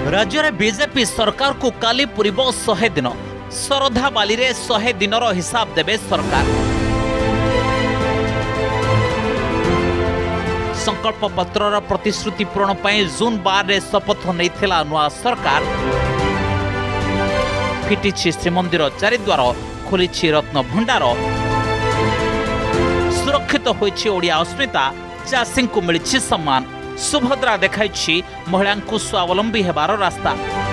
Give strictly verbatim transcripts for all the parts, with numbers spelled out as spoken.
राज्य में बीजेपी सरकार को काली पूर्व शहे दिन शरधा बाली रे शहे दिन हिसाब देवे सरकार। संकल्प पत्रर प्रतिश्रुति पूरण पर जून बार रे शपथ नहीं नुआ सरकार। फिटी श्रीमंदिर चारिद्वार खोली रत्न भंडार सुरक्षित होइछि ओडिया अस्मिता चाषी को मिली सम्मान। सुभद्रा देखाई महिला को स्वावलंबी हेबार रास्ता।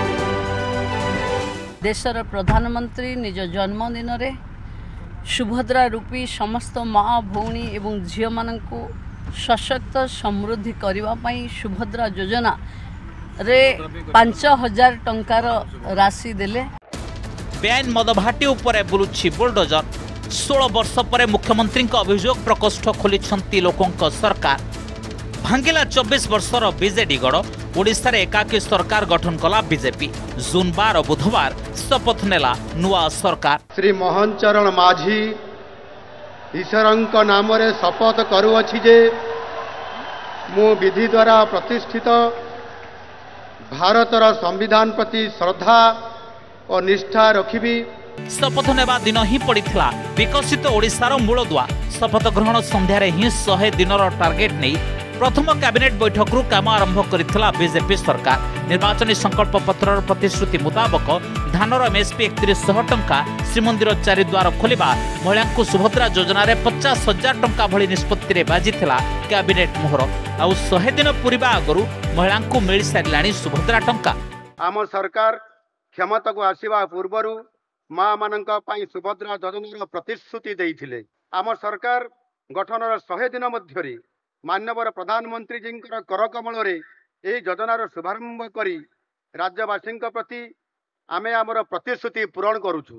देशर प्रधानमंत्री निज जन्मदिन रे सुभद्रा रूपी समस्त माँ भौणी एवं झील मानू सशक्त समृद्धि करने सुभद्रा योजना रे पांच हजार टंकार राशि देले। बेआईन मदभाटी उपरे बुलुछि बुलडोजर। सोलह वर्ष पर मुख्यमंत्री अभियोग प्रकोष्ठ खोली लोकों सरकार। भांगिला चौबीस वर्षर बीजेडी गड़। ओडिशा रे एकाकी सरकार गठन कला बीजेपी। जून बार बुधवार शपथ नेला नुआ सरकार। श्री मोहन चरण माझी ईश्वरंक नाम रे शपथ करुअछि जे मु विधि द्वारा प्रतिष्ठित भारतर संविधान प्रति श्रद्धा और निष्ठा रखिबी। शपथ नेबा दिन ही पड़िथिला विकसित ओडिशार मूलदुआ। शपथ ग्रहण संध्यारे ही शहे दिनर टार्गेट नहीं प्रथम कैबिनेट बैठक रु काम आरंभ करिथिला बीजेपी सरकार। निर्वाचनी संकल्प पत्रर प्रतिश्रुति मुताबक धानर एमएसपी एकतीस सौ टंका, श्रीमंदिर चारिद्वार खोलिबा, महिला को सुभद्रा योजना रे पचास हजार टंका भली निष्पत्ति रे बाजिथिला कैबिनेट मोहर। आउ शहे दिन पूर्वा आगरु महिला को मिल सारिलाणी सुभद्रा टंका। आम सरकार क्षमता को आसीबा पूर्वरु माँ मानक पई सुभद्रा योजनार प्रतिश्रुति देइथिले। आम सरकार गठनर शहे दिन मध्यरे माननीय प्रधानमंत्री जी कर कमल रे यह योजनार शुभारंभ करी राज्यवासी प्रति आमे आमर प्रतिश्रुति पूरण करूछु।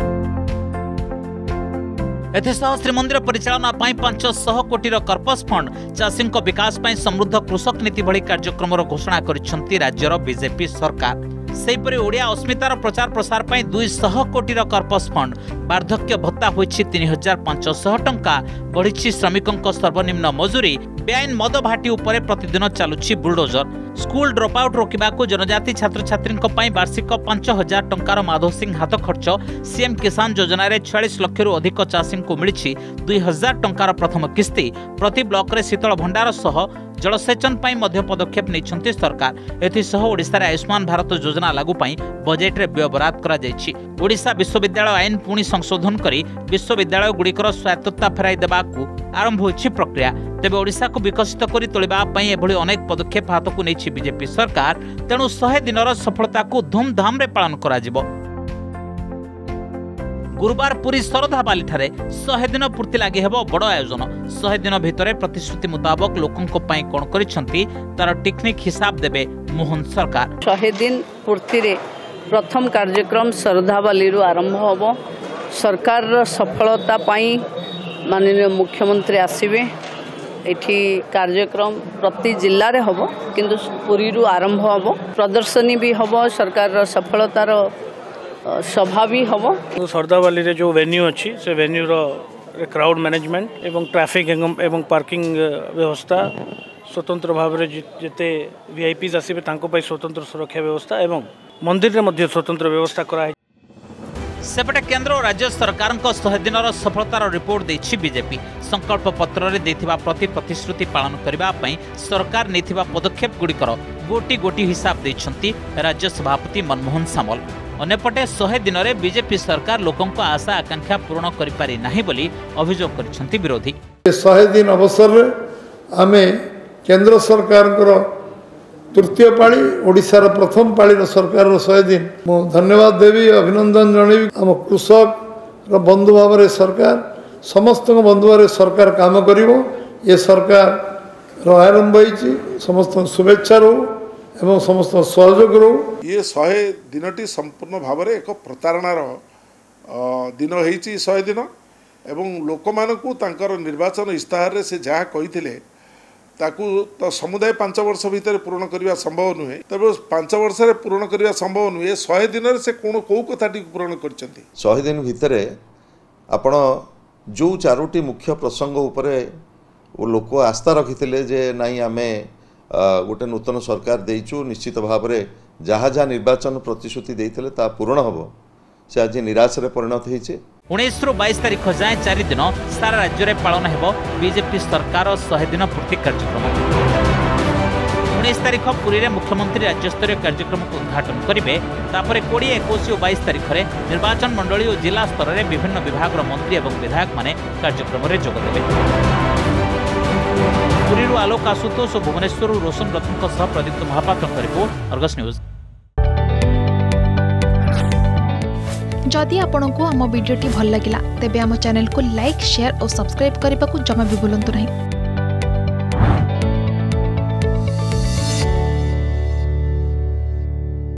एथेसह श्रीमंदिर परिचालना पाई पांच सौ कोटीर कर्पस फंड, चाषी विकास पाई समृद्ध कृषक नीति भली कार्यक्रम घोषणा करिसेंती राज्यर बीजेपी सरकार। सेहीपरि ओडिया अस्मितार प्रचार प्रसार पाई दुई सौ कोटीर कर्पस फंड, वार्धक्य भत्ता होइछि तीन हजार पांच सौ टंका, बढ़िछि श्रमिकों सर्वनिम्न मजूरी, बेआईन मद भाटी उपरे प्रतिदिन चालुछि बुलडोजर। स्कूल ड्रॉप आउट रोकबाकू जनजाति छात्र छात्री वार्षिक पांच हजार टंकार माधव सिंह हाथ खर्च। सीएम किसान योजना रे छियालीस लाख रु अधिक चाषी को मिली दुई हजार टंकार प्रथम किस्ती। प्रति ब्लॉक रे शीतल भंडार सह जलसेचन पाई मध्य पदक्षेप नहीं सरकार। एथिसह ओडिशा रे आयुष्मान भारत योजना लागू पाई बजेट रे व्यय बराद करा जायछि। ओडिशा विश्वविद्यालय आईन पुणी संशोधन करी विश्वविद्यालय गुड़िकर स्वायत्तता फेराई देबाकू आरंभ होइछि प्रक्रिया। तेबे ओडिशा को विकसित करी तोलिबा पाई एभली अनेक पदक्षेप हाथ को नेछि बीजेपी सरकार। तेणु शहे दिनर सफलता को धूमधाम रे पालन करा जिवो। गुरुवार पुरी शरधा बाली ठारे शहे दिन पूर्ति लगी हेबो बड़ आयोजन। शहे दिन भितरे प्रतिश्रुति मुताबक लोकों पाई कोन करिसेंती तार टेक्निक हिसाब देबे मोहन सरकार। शहे दिन पूर्ति रे प्रथम कार्यक्रम शरधा बाली रु आरंभ होबो। सरकार सफलता पाई माननीय मुख्यमंत्री आसीबे। एठी कार्यक्रम प्रति जिल्ला रे होबो किंतु पुरी रु आरंभ होबो। प्रदर्शनी भी होबो। सरकार सफलतार सभा भी हम। तो शरधाबाली रे जो वेन्यू अच्छी से वेन्यू रो क्राउड मैनेजमेंट एवं ट्रैफिक एवं पार्किंग व्यवस्था स्वतंत्र भाव में जिते वीआईपीज आसबे तांको पाई स्वतंत्र सुरक्षा व्यवस्था एवं मंदिर रे मध्य स्वतंत्र व्यवस्था करा है। सेपटे केंद्र और राज्य सरकार शहे दिन सफलतार रिपोर्ट देछि बीजेपी। संकल्प पत्र रे देथिबा प्रति प्रतिश्रुति पालन करबा पई सरकार नेथिबा पदक्षेप गुड़िकर गोटी गोटी हिसाब दैछंती राज्य सभापति मनमोहन सामल। अन्यपटे शहे दिन में बीजेपी सरकार लोकों को आशा आकांक्षा पूर्ण करि पारि नाही बोली अभियोग करिसेंती विरोधी। शहे दिन अवसर रे आमे केंद्र सरकार तृतीय पाली ओडिशार प्रथम पाली सरकार शहे दिन मु धन्यवाद देवी, अभिनंदन जनइबी। आम कृषक बंधु भाव में सरकार समस्त बंधु भाव सरकार काम करिवो। ये सरकार आरंभ होइछि। समस्त शुभेच्छा रो एवं समस्त सहयोग रो। ये शहे दिनटी संपूर्ण भाव में एक प्रतारणार दिन होइछि शहे दिन एवं लोक मानकू तांकर निर्वाचन इस्ताहार से जहाँ कही ताकू तो समुदाय पांच वर्ष भितर पूर्ण करने संभव नुहे। तब पांच वर्ष पूर्ण करने संभव नुहे। शहे दिन से कौन कौ कथाटी पूर्ण कर शहे दिन भितर आपण जो चारोटी मुख्य प्रसंग उपरे लोक आस्था रखी जे नाई आमे गोटे नूतन सरकार देचु निश्चित भाव में जहाँ जहाँ निर्वाचन प्रतिश्रुति देते ता पूरण हम से आज निराश परिणत होती। उन्नीस रु बाईस तारीख जाए चार दिन सारा राज्य में पालन हो बीजेपी सरकार शहे दिन पूर्ति कार्यक्रम। उन्नीस तारीख पुरी में मुख्यमंत्री राज्यस्तरीय कार्यक्रम को उद्घाटन करेंगे। तापर कोड़े इक्कीस और बाईस तारीख में निर्वाचन मंडली और जिला स्तर में विभिन्न विभाग मंत्री और विधायक माने कार्यक्रम में जोगदेवे। पुरी आलोक आशुतोष और भुवनेश्वर रोशन रत्न सह प्रदीप्त महापात्र रिपोर्ट अर्गस न्यूज। जदि आपंक आम भिडी भल लगा तेब आम चैनल को लाइक शेयर और सब्सक्राइब करने को जमा भी भूलु नहीं।